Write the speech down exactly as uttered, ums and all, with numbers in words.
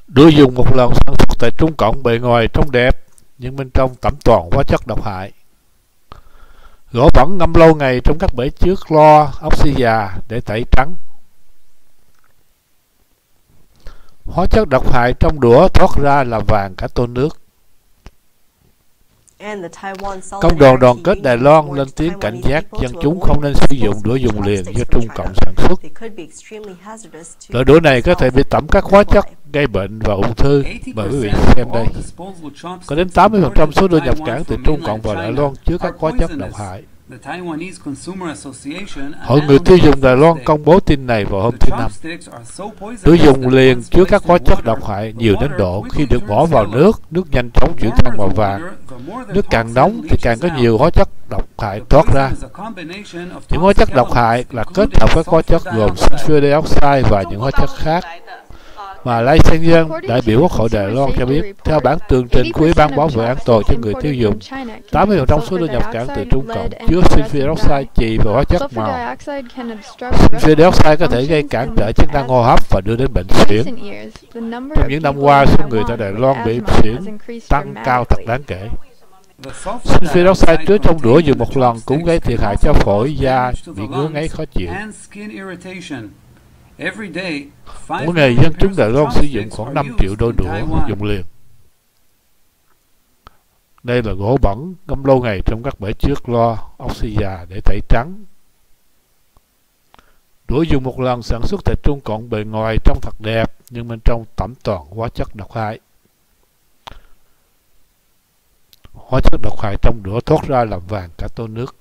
Đũa dùng một lần sản xuất tại Trung Cộng, bề ngoài trông đẹp nhưng bên trong tẩm toàn hóa chất độc hại. Gỗ bẩn ngâm lâu ngày trong các bể chứa clo, oxy già để tẩy trắng. Hóa chất độc hại trong đũa thoát ra là vàng cả tô nước. Công đoàn đoàn kết Đài Loan lên tiếng cảnh giác dân chúng không nên sử dụng đũa dùng liền do Trung Cộng sản xuất. Loại đũa này có thể bị tẩm các hóa chất gây bệnh và ung thư. Mời quý vị xem đây. Có đến tám mươi phần trăm số đũa nhập cảng từ Trung Cộng vào Đài Loan chứa các hóa chất độc hại. Hội người tiêu dùng Đài Loan công bố tin này vào hôm thứ Năm. Đũa dùng liền chứa các hóa chất độc hại nhiều đến độ khi được bỏ vào nước, nước nhanh chóng chuyển sang màu vàng. Nước càng nóng thì càng có nhiều hóa chất độc hại thoát ra. Những hóa chất độc hại là kết hợp các hóa chất gồm sulfur dioxide và những hóa chất khác. Mà Lai Sen Dân, đại biểu Quốc hội Đài Loan cho biết, theo bản tường trình của Ủy ban bảo vệ an toàn cho người tiêu dùng, tám mươi phần trăm số đũa nhập cảng từ Trung Cộng chứa sulfur dioxide, chì và hóa chất màu. Sulfur dioxide có thể gây cản trở chức năng hô hấp và đưa đến bệnh suyễn. Trong những năm qua, số người tại Đài Loan bị suyễn tăng cao thật đáng kể. Sulfur dioxide chứa trong đũa dùng một lần cũng gây thiệt hại cho phổi, da, bị ngứa ngáy khó chịu. Mỗi ngày dân chúng Đài Loan sử dụng khoảng năm triệu đôi đũa dùng liền. Đây là gỗ bẩn ngâm lâu ngày trong các bể chứa clo, oxy già để tẩy trắng. Đũa dùng một lần sản xuất tại Trung Cộng, bề ngoài trông thật đẹp nhưng bên trong tẩm toàn hóa chất độc hại. Hóa chất độc hại trong đũa thoát ra làm vàng cả tô nước.